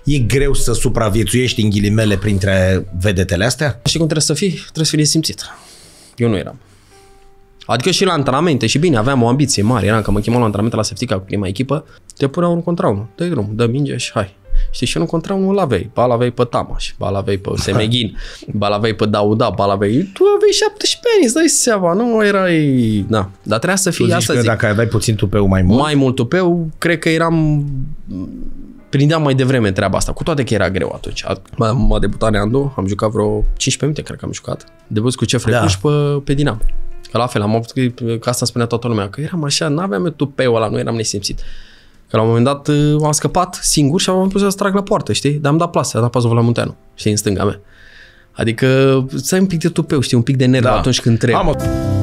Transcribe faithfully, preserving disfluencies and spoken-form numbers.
e greu să supraviețuiești în ghilimele printre vedetele astea? Știi cum trebuie să fii? Trebuie să fii simțit. Eu nu eram. Adică și la antrenamente, și bine, aveam o ambiție mare, eram că mă chemam la antrenamente la Seftica cu prima echipă, te puneau unul contra unul, dă-i drum, dă minge și hai. Știi, și unul contra unul l-aveai, ba l-aveai pe Tamaș, ba l-aveai pe Semeghin, ba l-aveai pe Dauda, ba l-aveai, tu aveai șaptesprezece ani, îți dai seama, nu erai, da, dar trebuia să fii, asta zic. zic. Dacă aveai puțin tupeu mai mult? Mai mult tupeu, cred că eram, prindeam mai devreme treaba asta, cu toate că era greu atunci. M-a debutat Neandu, am jucat vreo cincisprezece minute, cred că am jucat, debut cu Cef Recuș da. pe, pe Dinamo. Că la fel, am avut, că asta îmi spunea toată lumea, că eram așa, n-aveam eu tupeul ăla, nu eram nesimțit. Că la un moment dat am scăpat singur și am pus să trag la poartă, știi? Dar am dat plasă, am dat pasul la Munteanu, știi, în stânga mea. Adică să ai un pic de tupeu, știi, un pic de nerv da. atunci când trebuie.